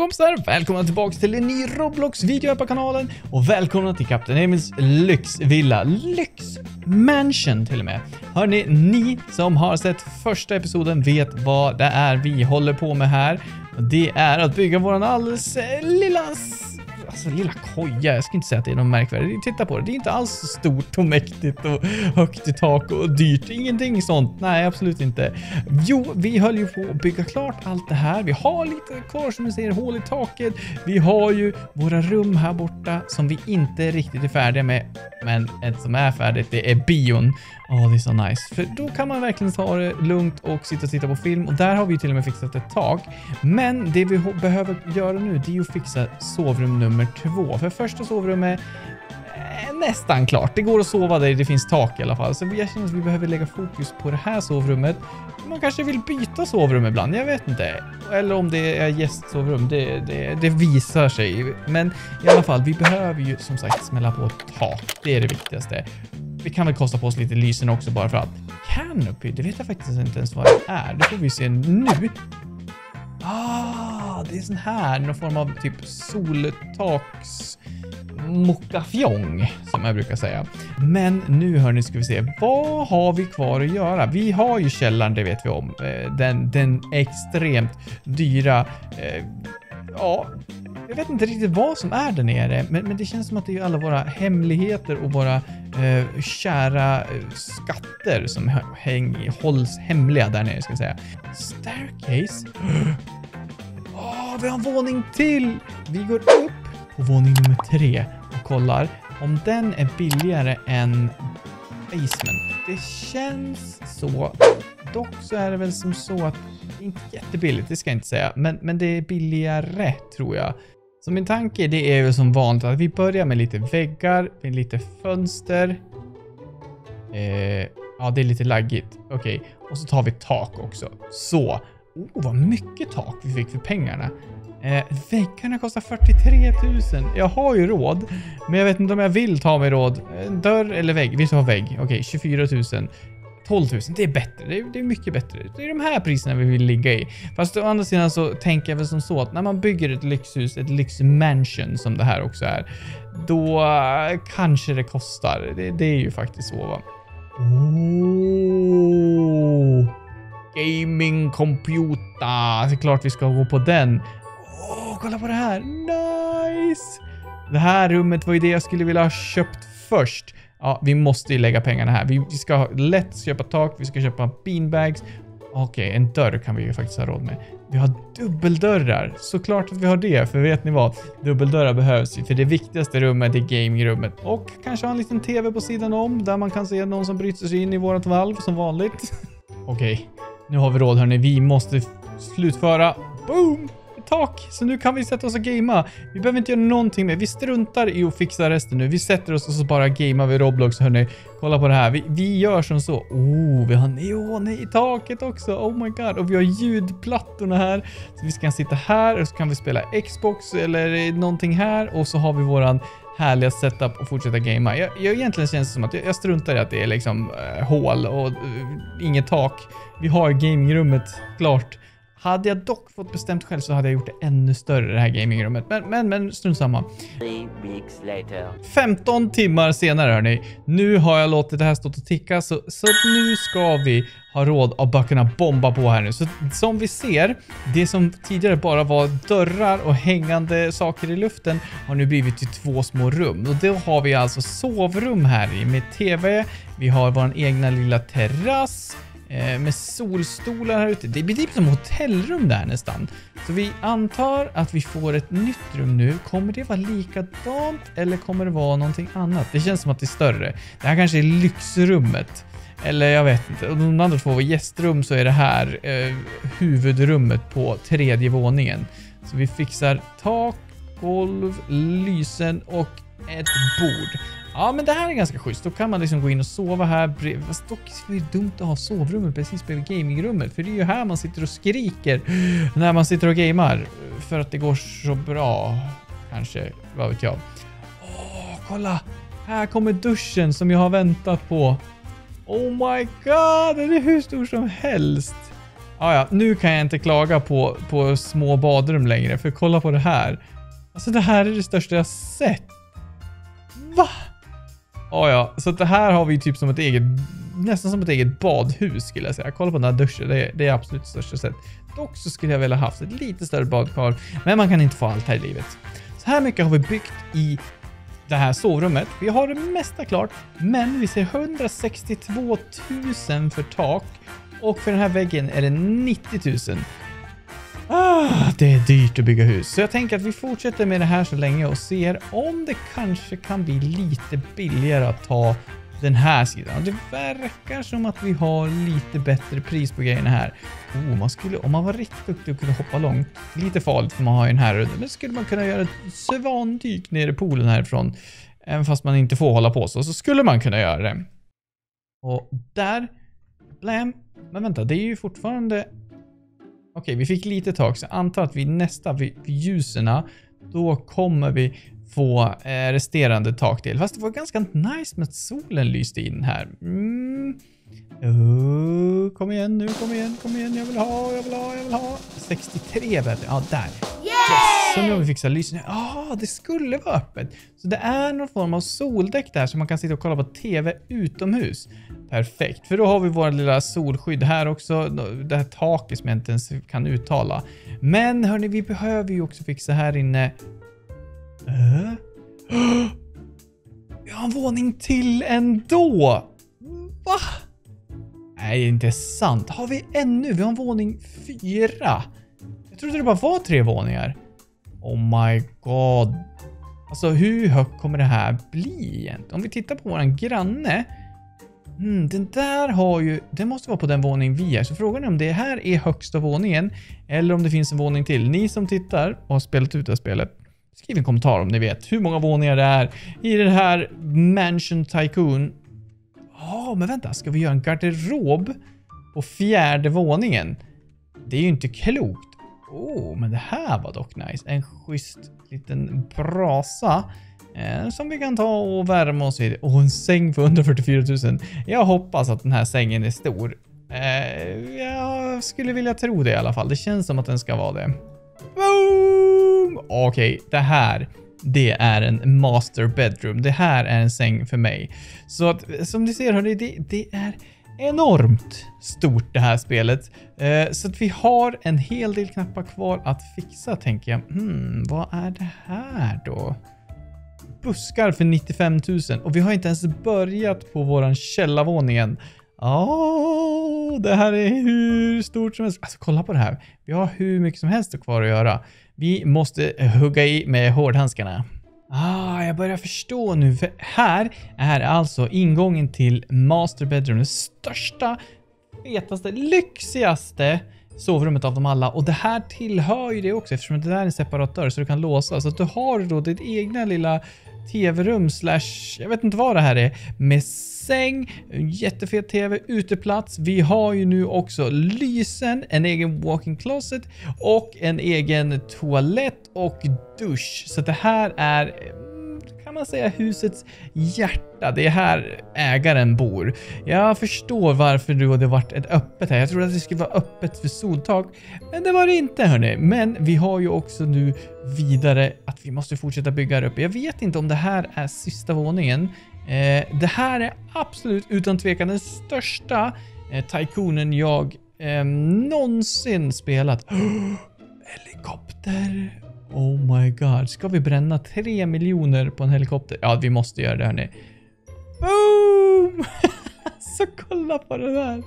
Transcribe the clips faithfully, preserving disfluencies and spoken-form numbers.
kompisar, välkomna tillbaka till en ny Roblox-video här på kanalen. Och välkomna till Kapten Emils lyxvilla, lyxmansion till och med. Hörrni, ni som har sett första episoden vet vad det är vi håller på med här. Och det är att bygga våran alldeles lilla... Alltså lilla koja, jag ska inte säga att det är någon märkvärdigt. Titta på det, det är inte alls så stort och mäktigt och högt i tak och dyrt. Ingenting sånt, nej absolut inte. Jo, vi höll ju på att bygga klart allt det här. Vi har lite kvar som ni ser, hål i taket. Vi har ju våra rum här borta som vi inte riktigt är färdiga med. Men ett som är färdigt, det är bion. Åh, oh, det är så nice. För då kan man verkligen ta det lugnt och sitta och titta på film. Och där har vi till och med fixat ett tak. Men det vi behöver göra nu, det är ju att fixa sovrum nummer två. För första sovrummet är nästan klart. Det går att sova där det finns tak i alla fall. Så jag känner att vi behöver lägga fokus på det här sovrummet. Man kanske vill byta sovrum ibland, jag vet inte. Eller om det är gästsovrum, det, det, det visar sig. Men i alla fall, vi behöver ju som sagt smälla på ett tak. Det är det viktigaste. Vi kan väl kosta på oss lite lysen också bara för att. Canopy, det vet jag faktiskt inte ens vad det är. Det får vi se nu. Ah, det är sån här, någon form av typ soltaks mokafjong som jag brukar säga. Men nu hörni ska vi se, vad har vi kvar att göra? Vi har ju källaren, det vet vi om. Den, den extremt dyra, eh, ja, jag vet inte riktigt vad som är där nere, men, men det känns som att det är alla våra hemligheter och våra eh, kära eh, skatter som häng, hålls hemliga där nere ska jag säga. Staircase. Åh, oh, vi har en våning till! Vi går upp på våning nummer tre och kollar om den är billigare än basement. Det känns så. Dock så är det väl som så att det är inte jättebilligt, det ska jag inte säga. Men, men det är billigare tror jag. Så min tanke det är ju som vanligt att vi börjar med lite väggar, med lite fönster. Eh, ja, det är lite laggigt. Okej, okay. Och så tar vi tak också. Så, oh, vad mycket tak vi fick för pengarna. Eh, väggarna kostar fyrtiotre tusen. Jag har ju råd, men jag vet inte om jag vill ta mig råd. Dörr eller vägg? Vi ska ha vägg. Okej, okay, tjugofyra tusen. tolv tusen, det är bättre. Det är, det är mycket bättre. Det är de här priserna vi vill ligga i. Fast å andra sidan så tänker jag väl som så att när man bygger ett lyxhus, ett lyxmansion som det här också är, då uh, kanske det kostar. Det, det är ju faktiskt så va. Oh, gaming computer. Det är klart vi ska gå på den. Åh, oh, kolla på det här. Nice. Det här rummet var ju det jag skulle vilja ha köpt först. Ja, vi måste ju lägga pengarna här. Vi ska ha lätt köpa tak. Vi ska köpa beanbags. Okej, okay, en dörr kan vi ju faktiskt ha råd med. Vi har dubbeldörrar. Såklart att vi har det. För vet ni vad? Dubbeldörrar behövs ju. För det viktigaste rummet är gamingrummet. Och kanske ha en liten tv på sidan om. Där man kan se någon som bryter sig in i vårat valv som vanligt. Okej, okay, nu har vi råd hörni. Vi måste slutföra. Boom! Tak, så nu kan vi sätta oss och gamea. Vi behöver inte göra någonting mer. Vi struntar i att fixa resten nu. Vi sätter oss och så bara gamea vid Roblox hörni. Kolla på det här. Vi, vi gör som så. Oh, vi har neon i taket också. Oh my god. Och vi har ljudplattorna här. Så vi ska sitta här och så kan vi spela Xbox eller någonting här. Och så har vi våran härliga setup och fortsätta gamea. Jag, jag egentligen känns det som att jag, jag struntar i att det är liksom äh, hål och äh, inget tak. Vi har gamingrummet klart. Hade jag dock fått bestämt själv så hade jag gjort det ännu större det här gamingrummet. Men, men, men strunt samma. femton timmar senare hörni. Nu har jag låtit det här stå och ticka. Så, så nu ska vi ha råd att bara kunna bomba på här nu. Så som vi ser, det som tidigare bara var dörrar och hängande saker i luften har nu blivit till två små rum. Och då har vi alltså sovrum här i med tv. Vi har vår egna lilla terrass. Med solstolar här ute. Det blir typ som hotellrum där nästan. Så vi antar att vi får ett nytt rum nu. Kommer det vara likadant eller kommer det vara någonting annat? Det känns som att det är större. Det här kanske är lyxrummet. Eller jag vet inte. Och de andra två var gästrum så är det här eh, huvudrummet på tredje våningen. Så vi fixar tak, golv, lysen och ett bord. Ja, men det här är ganska schysst. Då kan man liksom gå in och sova här. Fast dock är det dumt att ha sovrummet precis bredvid gamingrummet. För det är ju här man sitter och skriker när man sitter och gamer. För att det går så bra. Kanske, vad vet jag. Åh, kolla! Här kommer duschen som jag har väntat på. Oh my god, den är hur stor som helst. Ah, ja, nu kan jag inte klaga på, på små badrum längre. För kolla på det här. Alltså det här är det största jag sett. Va? Ah, ja, så det här har vi typ som ett eget, nästan som ett eget badhus skulle jag säga. Kolla på den här duschen, det är, det är absolut det största sett. Dock så skulle jag vilja haft ett lite större badkar. Men man kan inte få allt här i livet. Så här mycket har vi byggt i det här sovrummet. Vi har det mesta klart. Men vi ser hundrasextiotvå tusen för tak. Och för den här väggen är det nittio tusen. Ah, det är dyrt att bygga hus. Så jag tänker att vi fortsätter med det här så länge och ser om det kanske kan bli lite billigare att ta den här sidan. Det verkar som att vi har lite bättre pris på grejerna här. Oh, man skulle, om man var riktigt duktig och kunde hoppa långt. Lite farligt för man har ju den här. Men skulle man kunna göra ett svandyk ner i poolen härifrån. Även fast man inte får hålla på så. Så skulle man kunna göra det. Och där. Blam. Men vänta, det är ju fortfarande... Okej, vi fick lite tak. Så jag antar att vid nästa, vid, vid ljuserna. Då kommer vi få eh, resterande takdel. Fast det var ganska nice med att solen lyste in här. Mm. Oh, kom igen nu, kom igen, kom igen. Jag vill ha, jag vill ha, jag vill ha. sextiotre bättre. Ja, där. Yes! Så nu har vi fixat lysen. Ja, ah, det skulle vara öppet. Så det är någon form av soldäck där så man kan sitta och kolla på tv utomhus. Perfekt. För då har vi vår lilla solskydd här också. Det här taket som jag inte ens kan uttala. Men hörni, vi behöver ju också fixa här inne. Uh. Vi har en våning till ändå. Va? Nej, inte sant. Har vi ännu? Vi har en våning fyra. Jag trodde det bara var tre våningar. Oh my god. Alltså hur högt kommer det här bli egentligen? Om vi tittar på våran granne. Hmm, den där har ju... Det måste vara på den våning vi är. Så frågan är om det här är högsta våningen. Eller om det finns en våning till. Ni som tittar och har spelat ut det här spelet. Skriv en kommentar om ni vet hur många våningar det är i den här Mansion Tycoon. Ja, oh, men vänta. Ska vi göra en garderob på fjärde våningen? Det är ju inte klokt. Oh, men det här var dock nice. En schysst liten brasa. Eh, som vi kan ta och värma oss vid. Och en säng för hundrafyrtiofyra tusen. Jag hoppas att den här sängen är stor. Eh, jag skulle vilja tro det i alla fall. Det känns som att den ska vara det. Boom! Okej, okay, det här... Det är en master bedroom. Det här är en säng för mig. Så att, som ni ser hörni, det, det är enormt stort det här spelet. Eh, så att vi har en hel del knappar kvar att fixa tänker jag. Hmm, vad är det här då? Buskar för nittiofem tusen. Och vi har inte ens börjat på våran källarvåningen. Åh, det här är hur stort som helst. Alltså kolla på det här. Vi har hur mycket som helst kvar att göra. Vi måste hugga i med hårdhandskarna. Ah, jag börjar förstå nu. För här är alltså ingången till master bedroom. Det största, fetaste, lyxigaste sovrummet av dem alla. Och det här tillhör ju det också eftersom det där är en separat dörr så du kan låsa. Så att du har då ditt egna lilla tv-rum slash, jag vet inte vad det här är, med säng, en jättefet tv, uteplats. Vi har ju nu också lysen, en egen walk-in closet och en egen toalett och dusch. Så det här är, kan man säga, husets hjärta. Det är här ägaren bor. Jag förstår varför du hade varit ett öppet här. Jag trodde att det skulle vara öppet för soltak. Men det var det inte hörni. Men vi har ju också nu vidare att vi måste fortsätta bygga upp. Jag vet inte om det här är sista våningen. Eh, det här är absolut utan tvekan den största eh, tycoonen jag eh, någonsin spelat. Oh, helikopter. Oh my god. Ska vi bränna tre miljoner på en helikopter? Ja, vi måste göra det hörni. Boom! Så kolla på det där.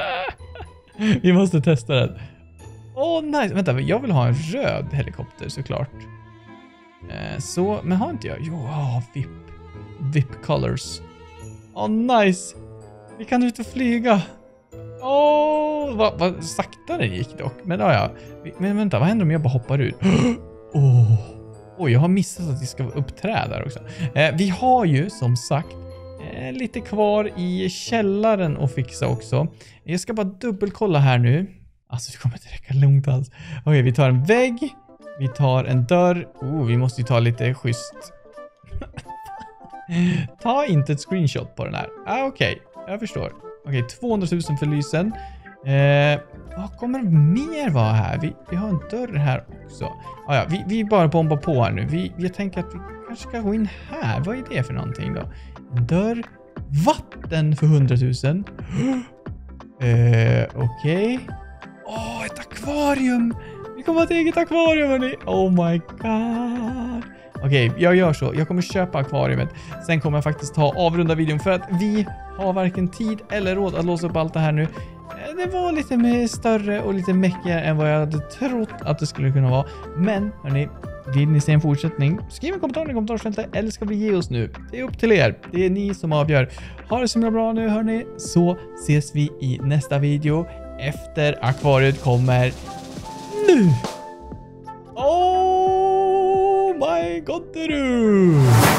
Vi måste testa den. Åh, oh, nice. Vänta, jag vill ha en röd helikopter såklart. Eh, så, men har inte jag? Jo, oh, V I P. V I P colors. Åh, oh, nice. Vi kan ut och flyga. Åh, oh, vad, vad sakta det gick dock. Men ja, ja. Men vänta, vad händer om jag bara hoppar ut? Åh, oh. oh, jag har missat att vi ska uppträda där också. Eh, vi har ju som sagt eh, lite kvar i källaren att fixa också. Jag ska bara dubbelkolla här nu. Alltså det kommer inte räcka långt alls. Okej, okay, vi tar en vägg. Vi tar en dörr. Oh, vi måste ju ta lite schysst. Ta inte ett screenshot på den här. Ah, okej, okay. Jag förstår. Okej, okay, tvåhundratusen för lysen. Eh, vad kommer det mer vara här? Vi, vi har en dörr här också. Ah, ja, vi, vi bara bombar på här nu. Vi, jag tänker att vi kanske ska gå in här. Vad är det för någonting då? En dörr. Vatten för hundratusen. eh, Okej. Okay. Åh, oh, ett akvarium. Vi kommer ha ett eget akvarium, hörni. Oh my god. Okej, okay, jag gör så. Jag kommer köpa akvariumet. Sen kommer jag faktiskt ta avrunda videon för att vi har varken tid eller råd att låsa upp allt det här nu. Det var lite mer större och lite mäckigare än vad jag hade trott att det skulle kunna vara. Men, hörni, vill ni se en fortsättning? Skriv en kommentar i kommentarsfältet, eller ska vi ge oss nu? Det är upp till er. Det är ni som avgör. Ha det så bra nu, hörni. Så ses vi i nästa video. Efter akvariet kommer nu. Oh my god, du!